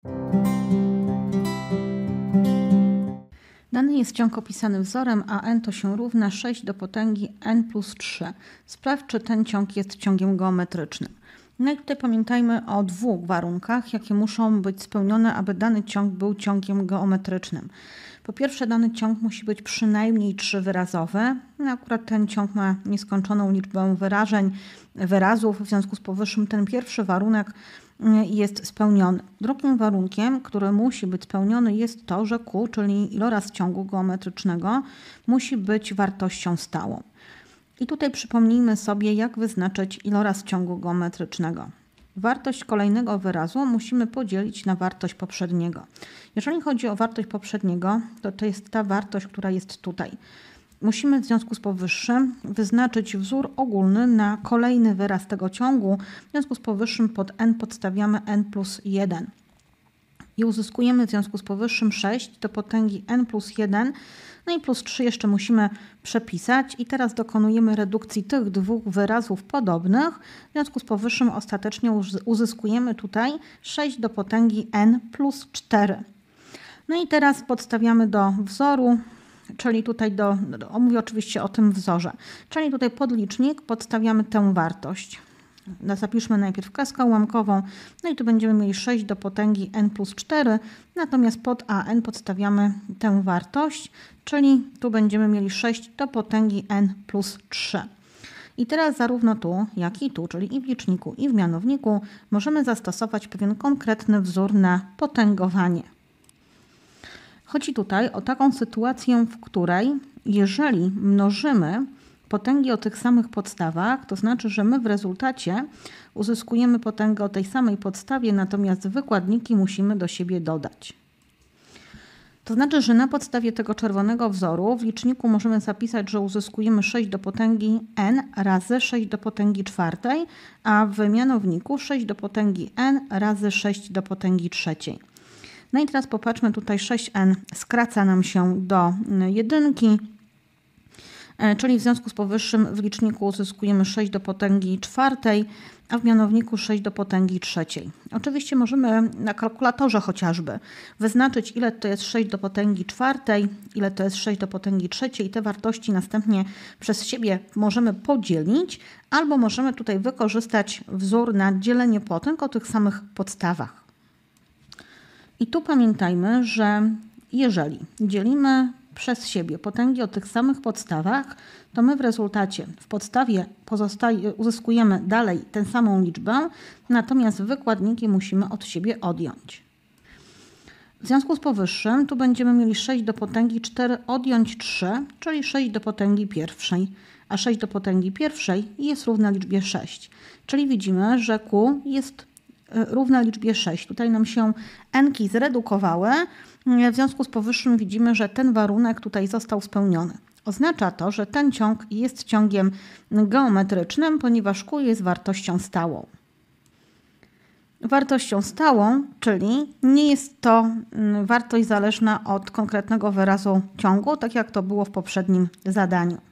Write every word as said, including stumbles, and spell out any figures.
Dany jest ciąg opisany wzorem, a n to się równa sześć do potęgi n plus trzy. Sprawdź, czy ten ciąg jest ciągiem geometrycznym. No i tutaj pamiętajmy o dwóch warunkach, jakie muszą być spełnione, aby dany ciąg był ciągiem geometrycznym. Po pierwsze, dany ciąg musi być przynajmniej trzywyrazowy. No akurat ten ciąg ma nieskończoną liczbę wyrażeń, wyrazów, w związku z powyższym ten pierwszy warunek jest spełniony. Drugim warunkiem, który musi być spełniony, jest to, że Q, czyli iloraz ciągu geometrycznego, musi być wartością stałą. I tutaj przypomnijmy sobie, jak wyznaczyć iloraz ciągu geometrycznego. Wartość kolejnego wyrazu musimy podzielić na wartość poprzedniego. Jeżeli chodzi o wartość poprzedniego, to to jest ta wartość, która jest tutaj. Musimy w związku z powyższym wyznaczyć wzór ogólny na kolejny wyraz tego ciągu. W związku z powyższym pod n podstawiamy n plus jeden. I uzyskujemy w związku z powyższym sześć do potęgi n plus jeden. No i plus trzy jeszcze musimy przepisać. I teraz dokonujemy redukcji tych dwóch wyrazów podobnych. W związku z powyższym ostatecznie uzyskujemy tutaj sześć do potęgi n plus cztery. No i teraz podstawiamy do wzoru, czyli tutaj do, do, mówię oczywiście o tym wzorze, czyli tutaj pod licznik podstawiamy tę wartość. Zapiszmy najpierw kreskę ułamkową, no i tu będziemy mieli sześć do potęgi n plus cztery, natomiast pod a n podstawiamy tę wartość, czyli tu będziemy mieli sześć do potęgi n plus trzy. I teraz zarówno tu, jak i tu, czyli i w liczniku, i w mianowniku, możemy zastosować pewien konkretny wzór na potęgowanie. Chodzi tutaj o taką sytuację, w której jeżeli mnożymy potęgi o tych samych podstawach, to znaczy, że my w rezultacie uzyskujemy potęgę o tej samej podstawie, natomiast wykładniki musimy do siebie dodać. To znaczy, że na podstawie tego czerwonego wzoru w liczniku możemy zapisać, że uzyskujemy sześć do potęgi n razy sześć do potęgi czwartej, a w mianowniku sześć do potęgi n razy sześć do potęgi trzeciej. No i teraz popatrzmy, tutaj sześć n skraca nam się do jedynki, czyli w związku z powyższym w liczniku uzyskujemy sześć do potęgi czwartej, a w mianowniku sześć do potęgi trzeciej. Oczywiście możemy na kalkulatorze chociażby wyznaczyć, ile to jest sześć do potęgi czwartej, ile to jest sześć do potęgi trzeciej i te wartości następnie przez siebie możemy podzielić, albo możemy tutaj wykorzystać wzór na dzielenie potęg o tych samych podstawach. I tu pamiętajmy, że jeżeli dzielimy przez siebie potęgi o tych samych podstawach, to my w rezultacie w podstawie pozostaje, uzyskujemy dalej tę samą liczbę, natomiast wykładniki musimy od siebie odjąć. W związku z powyższym tu będziemy mieli sześć do potęgi cztery odjąć trzy, czyli sześć do potęgi pierwszej, a sześć do potęgi pierwszej jest równa liczbie sześć. Czyli widzimy, że Q jest równa liczbie sześć. Tutaj nam się n-ki zredukowały. W związku z powyższym widzimy, że ten warunek tutaj został spełniony. Oznacza to, że ten ciąg jest ciągiem geometrycznym, ponieważ Q jest wartością stałą. Wartością stałą, czyli nie jest to wartość zależna od konkretnego wyrazu ciągu, tak jak to było w poprzednim zadaniu.